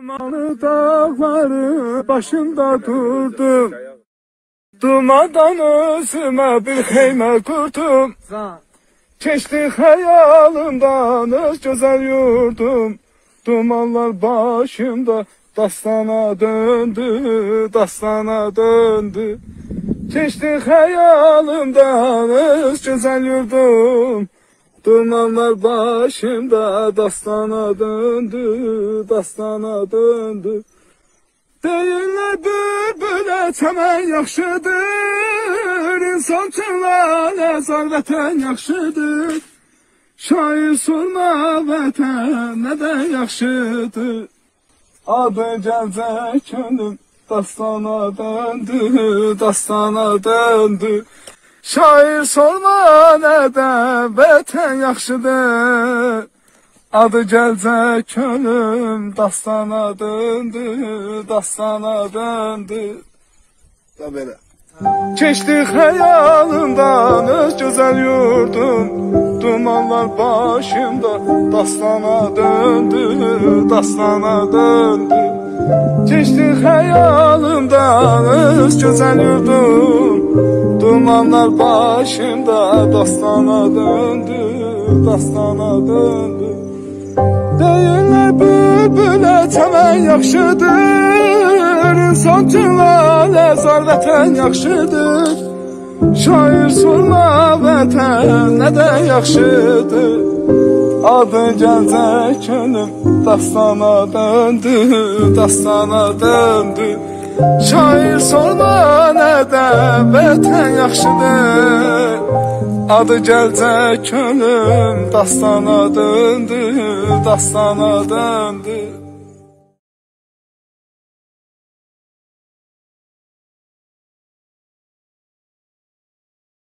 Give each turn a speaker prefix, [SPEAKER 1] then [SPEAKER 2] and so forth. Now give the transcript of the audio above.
[SPEAKER 1] Dumanlı dağları başında durdum. Dumandan özüme bir xeymə qurdum. Keçdi xəyalımdan öz gözəl yurdum. Dumanlar başımda dastana döndü, dastana döndü. Keçdi xəyalımdan öz gözəl yurdum. Dumanlar başımda dastana döndü, dastana döndü. Deyirlər bülbülə çəmən yaxşıdır, insan üçün laləzar vətən yaxşıdır. Şair sorma vətən nədən yaxşıdır. Adı gəlcək könlüm dastana döndü, dastana döndü. Şair sorma nədən vətən yaxşıdır. Adı gəlcək könlüm dastana döndü, dastana döndü. Da belə. Keçdi xəyalımdan öz gözəl yurdum. Dumanlar başımda dastana döndü, dastana döndü. Keçdi xəyalımdan öz gözəl yurdum. Dumanlar başımda dastana döndü, dastana döndü. Deyirlər bülbülə çəmən yaxşıdır, insan üçün laləzar vətən yaxşıdır. Şair sorma vətən nədən yaxşıdır. Adı gəlcək könlüm dastana döndü, dastana döndü. Şair sorma nədən vətən yaxşıdır. Adı gəlcək könlüm dastana döndü, dastana döndü.